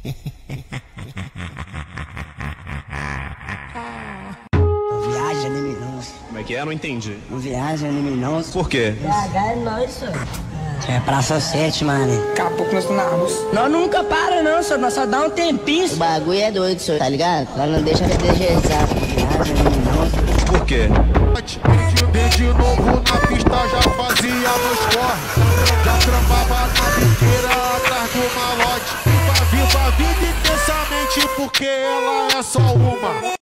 Viaja nem Milhões. Como é que é? Não entendi. Não viaja nem Milhões. Por quê? BH é nóis, senhor. É Praça 7, mano. Daqui a pouco nós estamos na rua. Nós nunca para não, senhor. Nós só dá um tempinho. O bagulho é doido, senhor, tá ligado? Nós não deixa de desejar. Viaja nem Milhões. Por quê? Vem de novo na pista, já fazia nos corre. Já trampava na biqueira atrás do malote. Viva a vida intensamente porque ela é só uma.